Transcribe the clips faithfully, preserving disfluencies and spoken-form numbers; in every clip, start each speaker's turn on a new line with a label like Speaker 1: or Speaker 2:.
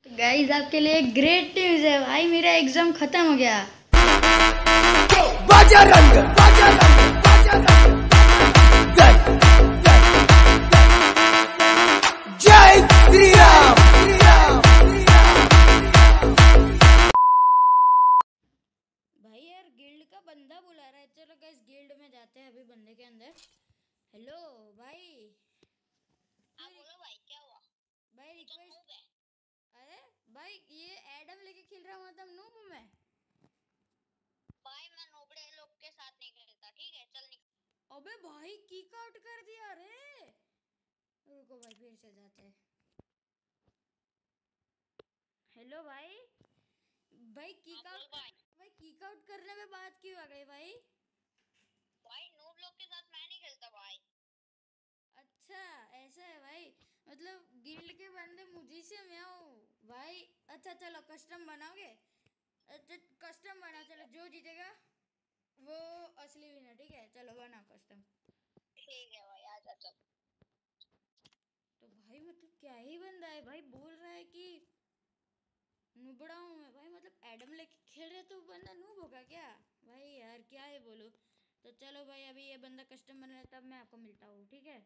Speaker 1: Guys आपके लिए great news है भाई, मेरा एग्जाम खत्म हो गया।
Speaker 2: बजरंग बजरंग बजरंग जय श्री राम।
Speaker 1: भाई यार गिल्ड का बंदा बुला रहा है, चलो गाइस गिल्ड में जाते हैं अभी बंदे के अंदर। हेलो भाई।
Speaker 3: हाँ बोलो भाई, क्या हुआ?
Speaker 1: भाई
Speaker 3: तो
Speaker 1: रिक्वेस्ट।
Speaker 3: नूब है।
Speaker 1: अरे भाई ये एडम लेके खेल रहा हूँ, मतलब नूब हूँ मैं।
Speaker 3: भाई मैं नोबड़े लोग के साथ नहीं खेलता, ठीक है? चल निकल।
Speaker 1: अबे भाई किक आउट कर दिया रे। रुको भाई फिर से जाते हैं। हेलो भाई। भाई
Speaker 3: हाँ
Speaker 1: किक
Speaker 3: बोल
Speaker 1: आउट
Speaker 3: भाई।
Speaker 1: भाई किक आउट करने में बात क्यों आ गई भाई?
Speaker 3: भाई नूब लोग के साथ मैं नहीं खेलता भाई।
Speaker 1: अच्छा ऐसा है भाई, मतलब गिल्ड के बंदे मुझी से मैं हूँ भाई। अच्छा चलो कस्टम बनाओगे? अच्छा कस्टम बना, चलो जो जीतेगा वो असली विनर, ठीक है? चलो बनाओ कस्टम।
Speaker 3: ठीक है भाई, आजा चल।
Speaker 1: तो भाई मतलब क्या ही बंदा है भाई, बोल रहा है कि नुबड़ा हूँ मैं भाई, मतलब एडम लेके खेल रहे तो बंदा नूब होगा क्या? भाई यार क्या है बोलो। तो चलो भाई अभी ये बंदा कस्टम बना है तब मैं आपको मिलता हूँ, ठीक है?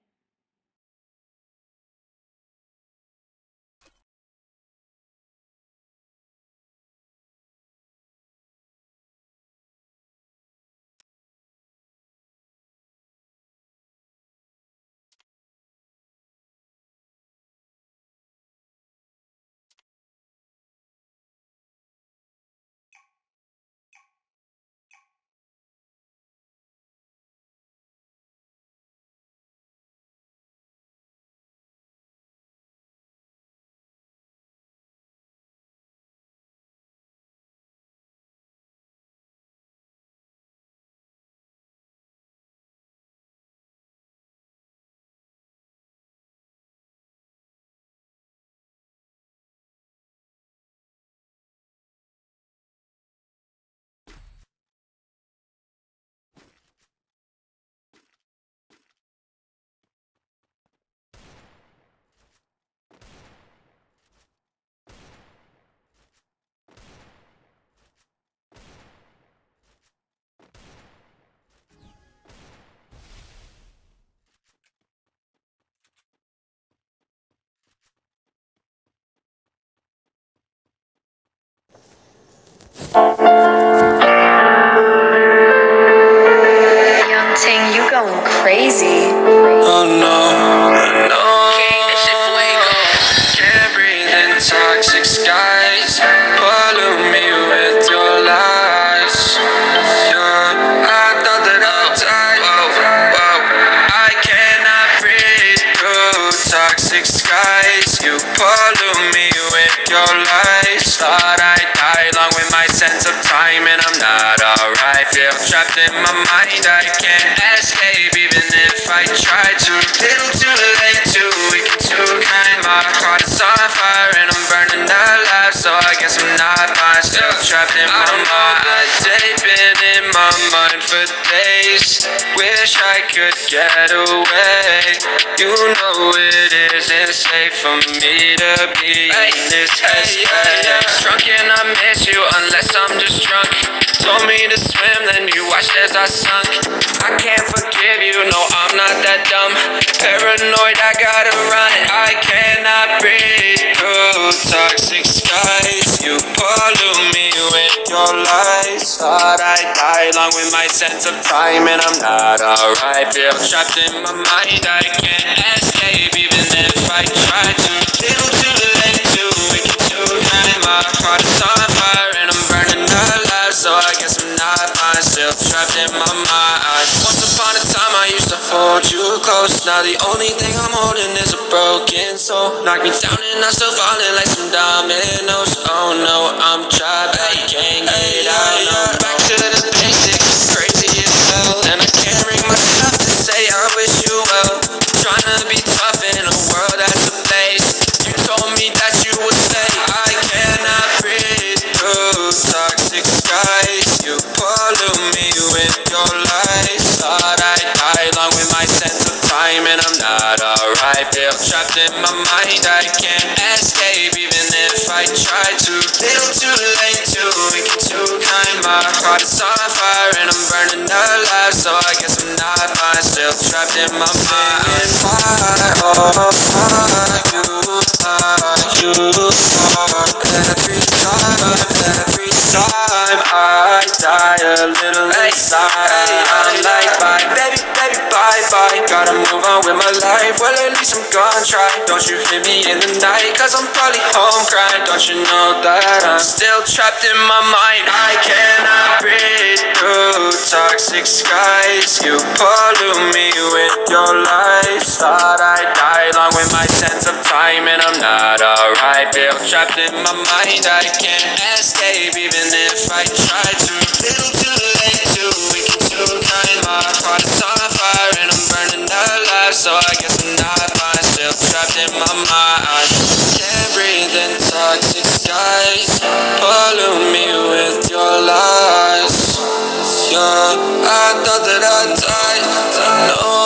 Speaker 4: Young Ting, you going crazy.
Speaker 5: Oh no, no. This shit fuego. Can't breathe in toxic skies. Pollute me with your lies. Yeah, I thought that I'd die. Whoa, whoa. I cannot breathe through toxic skies. You pollute me with your lies. Thought I'd die along with my sense of time, and I'm not alright. Feel trapped in my mind. I can't escape even if I try to. Little too late, too weak, and too kind. My heart is on fire and I'm burning alive, so I guess I'm not fine. Still trapped in my mind. They've been in my mind for days. Wish I could get away. You know it isn't safe for me to be in this headspace. Drunk and I miss you unless I'm just drunk. Told me to swim, then you watched as I sunk. I can't forgive you, no, I'm not that dumb. Paranoid, I gotta run. I cannot breathe through toxic skies. You pollute me with your lies. Thought I'd die along with my sense of time, and I'm not alright. Feel trapped in my mind, I can't escape even if I try to. Little too late, too weak, too kind. My heart is on fire and I'm burning alive, so I guess I'm not fine. Still trapped in my mind. Once upon a time I used to hold you close. Now the only thing I'm holding is a broken soul. Knock me down and I'm still falling like some dominoes. Oh no, I'm trapped, I can't get out. No, back to the basics, crazy as hell. And I can't bring myself to say I wish you well. Trying to be tough in a world that's a place. You told me that you would stay. I cannot breathe through toxic skies. You pollute me with your lies. Thought I'd die along with my sense of time, and I'm not alright. Feel trapped in my mind, I can't escape even if I try. too little, too late, too weak and too kind. My heart is on fire and I'm burning alive, so I guess I'm not fine. Still trapped in my mind. Why, oh, why you, why you are every time, every time I die a little inside. I'm like, bye, baby, baby, bye, bye. Gotta move on with my life, well at least I'm gonna try. Don't you hit me in the night, cause I'm probably home crying. Don't you know that I'm still trapped in my mind? I cannot breathe through toxic skies. You pollute me with your life. Thought I'd die along with my sense of time, and I'm not alright. Feel trapped in my mind, I can't escape even if I try to. Little too late, too weak and too kind. My heart is on fire and I'm burning alive, so I guess I'm not fine. Still trapped in my mind. Can't breathe in toxic skies. Pollute me with your lies. Yeah, I thought that I'd die. I know.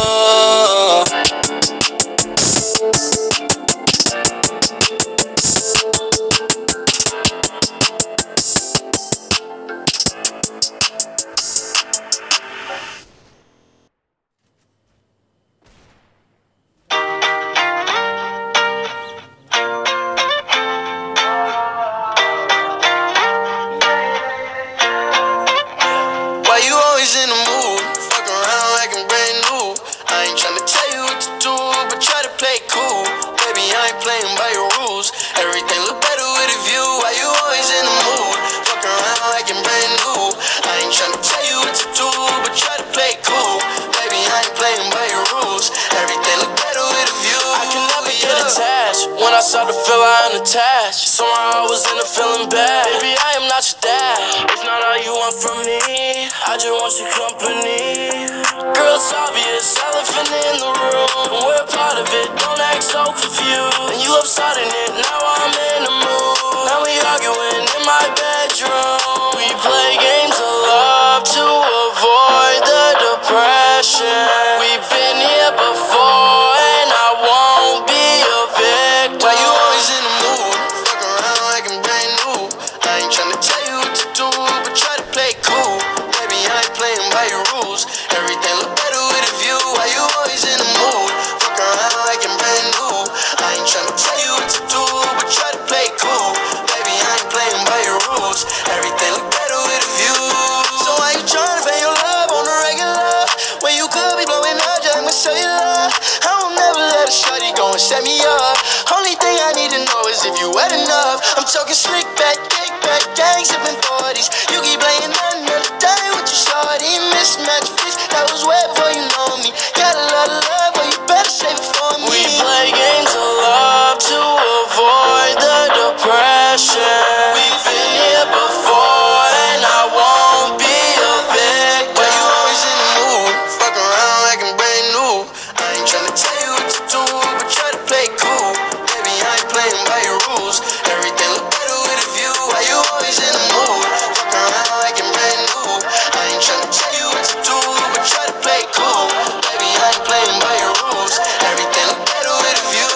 Speaker 6: When I start to feel I am attached, somehow I was in a feeling bad. Baby, I am not your dad. It's not all you want from me, I just want your company. Girl, it's obvious, elephant in the room. We're part of it, don't act so confused. And you love starting it, now I'm in the mood. Now we arguing in my bedroom. We play games of love to avoid the depression. We've been here before and I won't be a victim.
Speaker 7: Why you always in the mood? Fuck around like I'm brand new. I ain't tryna tell you what to do, but try to play cool. Baby, I ain't playing by your rules. Everything look better with a view. Why you always in the mood? Fuck around like I'm brand new. I ain't tryna tell you what to do, but try to play cool. Baby, I ain't playing by your rules. Everything look better with a view. So why you tryna fake your love on the regular? When you could be blowing up just with cellular. I don't never let a shawty go and set me up. Only thing I need to know is if you wet enough. I'm talking slick back, kick back, gang sipping forties. You keep playing another day with your shawty. Mismatch fish, that was way before you know me. Got a lot of love, but you better save it for me.
Speaker 6: We play games of love to avoid the depression. We've been here before and I won't be a victim.
Speaker 7: Why you always in the mood? Fuck around like I'm brand new. I ain't tryna tell you what to do, but try to play cool. Baby, I ain't playing by your rules. Everything look better with a view. Why you always in the mood? Fuck around like I'm brand new. I ain't tryna tell you what to do, but try to play cool. Baby, I ain't playing by your rules. Everything look better with a view,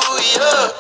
Speaker 7: yeah.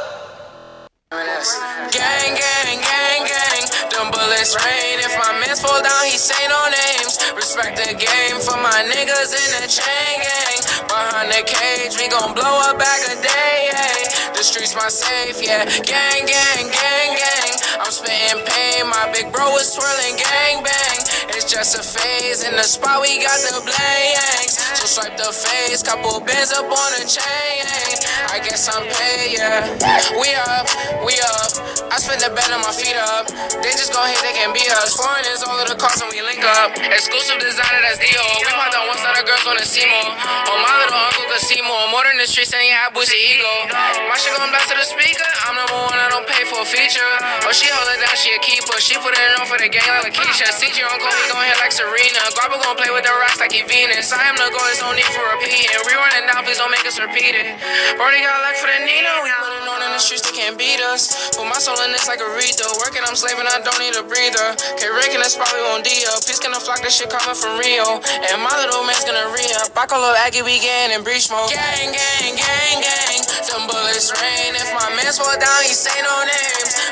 Speaker 6: Gang, gang, gang, gang. Them bullets rain. If my mans fall down, he say no names. Respect the game for my niggas in the chain gang. Behind the cage, we gon' blow up back a day. Hey. The streets my safe, yeah. Gang, gang, gang, gang. I'm spitting pain. My big bro is swirling gang bang. It's just a phase. In the spot, we got the blanks. So swipe the face. Couple bands up on the chain. I guess I'm paid, yeah. We up, we up. I spend the bed on my feet up. They just gon' hate, they can be us. Foreign is all of the cost when we link up. Exclusive designer, that's D-O. We popped on one side, of girls wanna see more. Oh, my little uncle could see more. More than the streets, and yeah, I boost the ego. My shit gon' blast to the speaker. I'm number one, I don't pay for a feature. Oh, she hold it down, she a keeper. She put it on for the gang like Lakeisha. C J uncle, we gon' hit like Serena. Garba gon' play with the rocks like he Venus. I am the goal, there's no need for repeating. We running down, please don't make us repeat it. Brody got luck for the Nino. We put it on in the streets, they can't beat us. Put my soul in this like a Aretha. Working, I'm slaving, I don't need a breather. K-Rick and that's probably on D-Up. Peace gonna flock, this shit coming from Rio. And my little man's gonna re-up. I call up Aggie, we getting in breach mode. Gang, gang, gang, gang. Them bullets rain. If my mans fall down, he say no names. Respect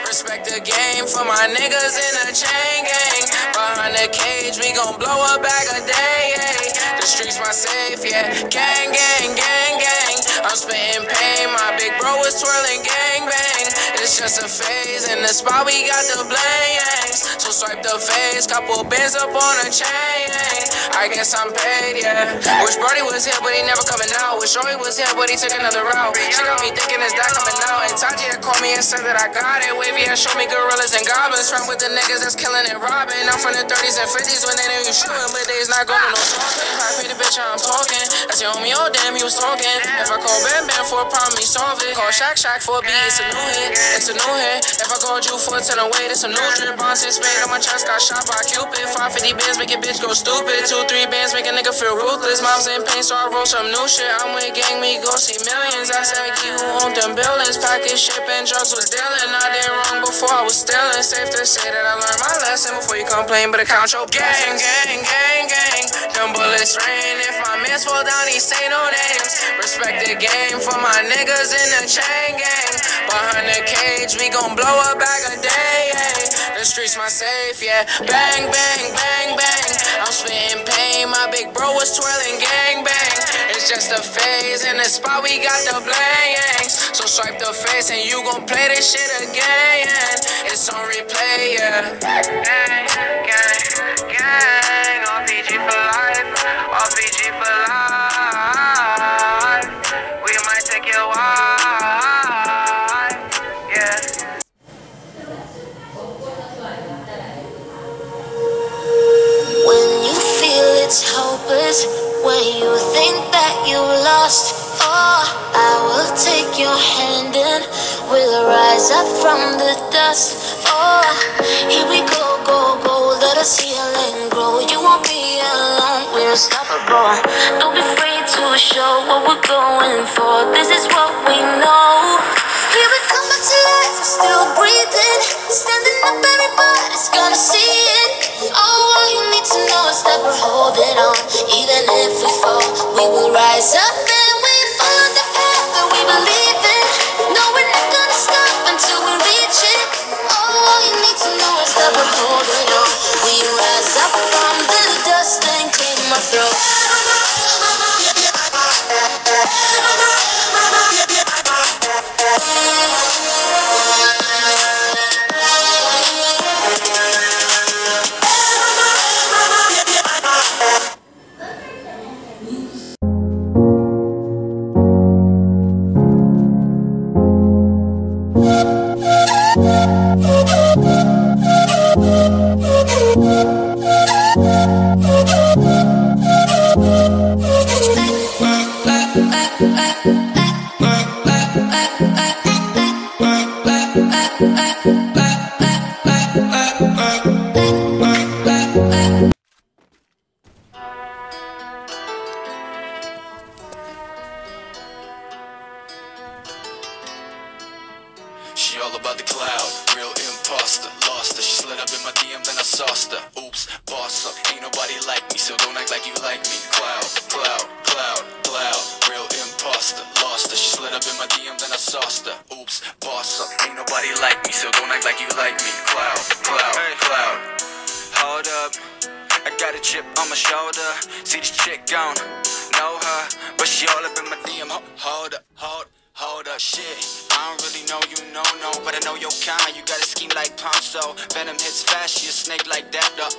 Speaker 6: the game for my niggas in the chain gang. Behind the cage, we gon' blow a bag a day. The streets my safe, yeah. Gang, gang, gang, gang. I'm spitting pain, my big bro is twirling gang bang. It's just a phase, in the spot we got the blangs. So swipe the face, couple bands up on a chain. I guess I'm paid, yeah. Wish Brody was here, but he never coming out. Wish Joey was here, but he took another route. She got me thinking it's that coming out. And Taji had called me and said that I got it. Wavy had showed me gorillas and goblins. From with the niggas that's killing and robbing. I'm from the thirties and fifties when they knew you shooting, but they's not going no talking. I pay the bitch how I'm talking. That's your homie, oh damn, he was talking. If I call Bam Bam for a problem, he solve it. Call Shaq Shaq for a beat, it's a new hit. It's a new hit. If I called you for a ten away, it's a new drip. Boston spade on my chest, got shot by Cupid. five fifty bands make a bitch go stupid. Two, three bands make a nigga feel ruthless. Mom's in pain, so I wrote some new shit. I'm with gang, we go see millions. I said, G, who owned them buildings? Package shipping, drugs was dealing. I did wrong before I was stealing. Safe to say that I learned my lesson before you complain, but I count your gang, gang, gang, gang. Them bullets rain. If my mans fall down, he say no names. Respect the game for my niggas in the chain gang. Behind the cage, we gon' blow a bag a day. The streets my safe, yeah. Bang, bang, bang, bang. I'm spitting pain, my big bro was twirling gang bang. It's just a phase, in the spot we got the blangs. So swipe the face and you gon' play this shit again. It's on replay, yeah. Gang, gang, gang. R P G for life, R P G for life. We might take your wife, yeah.
Speaker 8: When you feel it's hopeless, when you think that you lost, oh, I will take your hand and we'll rise up from the dust. Oh, here we go, go, go, let us heal and grow. You won't be alone, we're unstoppable. Don't be afraid to show what we're going for. This is what we know. Here we come back to life, we're still breathing. Standing up, everybody's gonna see it. Oh, all you need to know is that we're holding on. Even if we fall, we will rise up and we follow the path that we believe in. No, we're not gonna stop until we reach it. Oh, all you need to know is that we're holding on. We rise up from the dust and clean my throat.
Speaker 7: She all about the cloud, real imposter. Lost her, she slid up in my D M, then I sauced her. Oops, boss up, ain't nobody like me, so don't act like you like me. Cloud, cloud, cloud, cloud, real imposter. Lost her, she slid up in my D M, then I sauced her. Oops, boss up, ain't nobody like me, so don't act like you like me. Cloud, cloud, cloud. Hold up, I got a chip on my shoulder. See this chick gone, know her, but she all up in my D M. Hold up, hold up. Hold up, shit, I don't really know you, no, no, but I know your kind, you got a scheme like Ponzo. Venom hits fast, she a snake like that, though.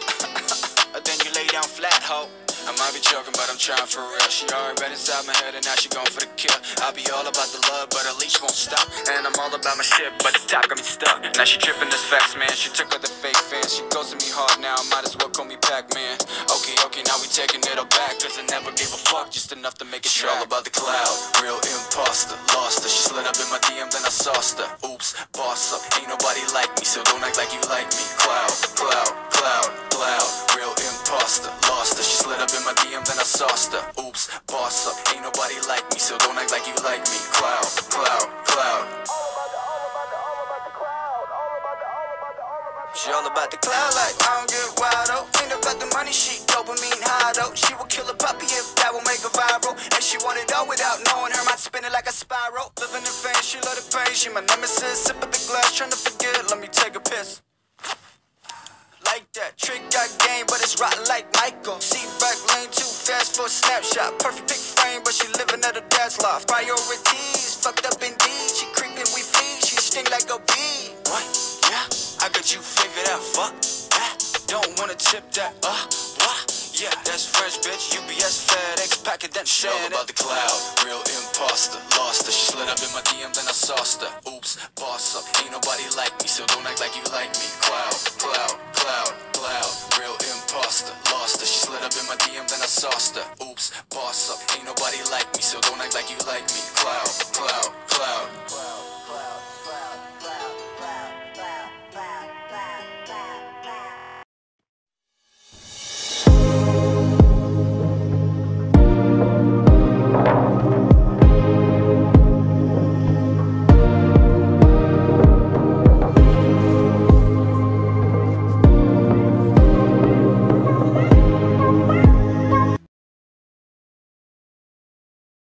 Speaker 7: Then you lay down flat, ho. I might be joking, but I'm trying for real. She already read inside my head and now she going for the kill. I'll be all about the love, but her leash won't stop. And I'm all about my shit, but the top got me stuck. Now she tripping this facts, man, she took her the fake fans. She goes to me hard now, might as well call me Pac-Man. Okay, okay, now we taking it all back, cause I never gave a fuck, just enough to make it track. She all about the cloud, real imposter. Lost her, she slid up in my D M, then I sauced her. Oops, boss up, ain't nobody like me, so don't act like you like me. Cloud, cloud, cloud, cloud, real imposter. Lost her, she slid up in my D M, then I sauced her. Oops, boss up, ain't nobody like me, so don't act like you like me. Cloud, cloud, cloud. She all about the cloud like I don't get wild, oh. Ain't about the money, she dopamine high, though. She will kill a puppy if that will make her viral. And she want it all without knowing her mind spinning like a spiral. Living in fame, she love the pain, she my nemesis. Sip of the glass, trying to forget, let me take a
Speaker 9: like Michael. See back lane too fast for a snapshot. Perfect pick frame, but she living at her dad's loft. Priorities, fucked up indeed. She creeping, we feed. She sting like a bee. What? Yeah, I got you figured out. Fuck that. Don't wanna tip that. Uh, what? Yeah, that's fresh, bitch. U B S, FedEx, packet that shit. Know about the cloud, real imposter. Lost her, she slid up in my D Ms and I sauced her. Oops, boss up. Ain't nobody like me, so don't act like you like me. Cloud, cloud, cloud, cloud. Real imposter. Lost her, she slid up in my D Ms and I sauced her. Oops, boss up. Ain't nobody like me, so don't act like you like me. Cloud, cloud, cloud, cloud, cloud.